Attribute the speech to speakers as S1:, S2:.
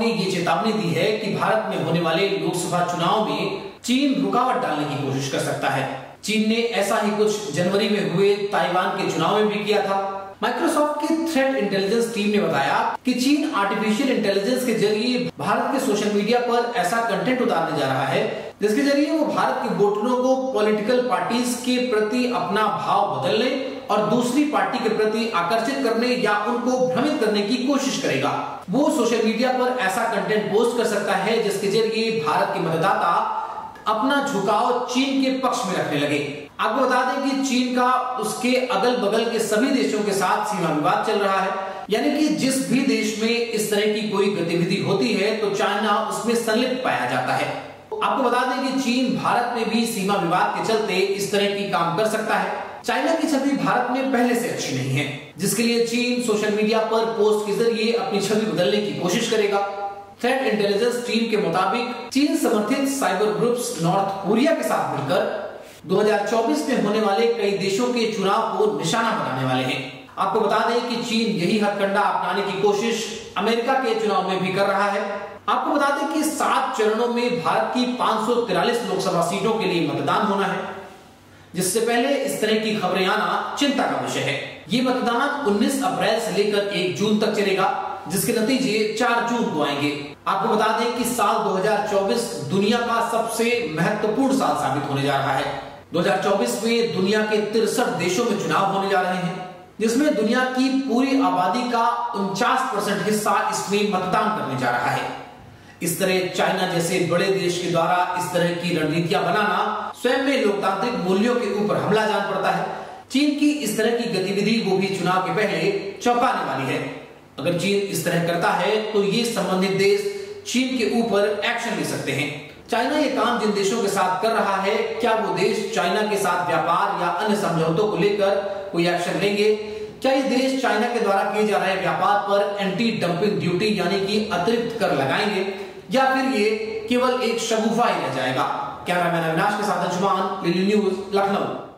S1: ने ये चेतावनी दी है कि भारत में होने वाले लोकसभा चुनाव में चीन रुकावट डालने की कोशिश कर सकता है। चीन ने ऐसा ही कुछ जनवरी में हुए ताइवान के चुनाव में भी किया था। माइक्रोसॉफ्ट की थ्रेट इंटेलिजेंस टीम ने बताया कि चीन आर्टिफिशियल इंटेलिजेंस के जरिए भारत के सोशल मीडिया पर ऐसा कंटेंट उतारने जा रहा है जिसके जरिए वो भारत के वोटरों को पॉलिटिकल पार्टीज के प्रति अपना भाव बदलने और दूसरी पार्टी के प्रति आकर्षित करने या उनको भ्रमित करने की कोशिश करेगा। वो सोशल मीडिया पर ऐसा कंटेंट पोस्ट कर सकता है जिसके जरिए भारत के मतदाता अपना झुकाव चीन के पक्ष में रखने लगे। आपको बता दें कि चीन का उसके अगल बगल के सभी देशों के साथ सीमा विवाद चल रहा है, यानी कि जिस भी देश में इस तरह की कोई गतिविधि होती है तो चाइना उसमें संलिप्त पाया जाता है। आपको बता दें कि चीन भारत में भी सीमा विवाद के चलते इस तरह की काम कर सकता है। चाइना की छवि भारत में पहले से अच्छी नहीं है, जिसके लिए चीन सोशल मीडिया पर पोस्ट के जरिए अपनी छवि बदलने की कोशिश करेगा। थ्रेट इंटेलिजेंस टीम के मुताबिक चीन समर्थित साइबर ग्रुप्स नॉर्थ कोरिया के साथ मिलकर 2024 में होने वाले कई देशों के चुनाव को निशाना बनाने वाले हैं। आपको बता दें कि चीन यही हथकंडा अपनाने की कोशिश अमेरिका के चुनाव में भी कर रहा है। आपको बता दें कि 7 चरणों में भारत की 543 लोकसभा सीटों के लिए मतदान होना है, जिससे पहले इस तरह की खबरें आना चिंता का विषय है। ये मतदान 19 अप्रैल से लेकर 1 जून तक चलेगा, जिसके नतीजे 4 जून को आएंगे। आपको बता दें कि साल 2024 दुनिया का सबसे महत्वपूर्ण साल साबित होने जा रहा है। 2024 में दुनिया के 63 देशों में चुनाव होने जा रहे हैं, जिसमें दुनिया की पूरी आबादी का 49% हिस्सा इसमें मतदान करने जा रहा है। इस तरह चाइना जैसे बड़े देश के द्वारा इस तरह की रणनीतियां बनाना स्वयं में लोकतांत्रिक मूल्यों के ऊपर हमला जान पड़ता है। चीन की इस तरह की गतिविधि वो भी चुनाव के पहले चौंकाने वाली है। अगर चीन इस तरह करता है तो ये संबंधित देश चीन के ऊपर एक्शन ले सकते हैं। चाइना ये काम जिन देशों के साथ कर रहा है, क्या वो देश चाइना के साथ व्यापार या अन्य समझौतों को लेकर कोई एक्शन लेंगे? क्या ये देश चाइना के द्वारा किए जा रहे व्यापार पर एंटी डंपिंग ड्यूटी यानी कि अतिरिक्त कर लगाएंगे, या फिर ये केवल एक शगुफा ही रह जाएगा? कैमरामैन अविनाश के साथ अंशुमान, लिली न्यूज़, लखनऊ।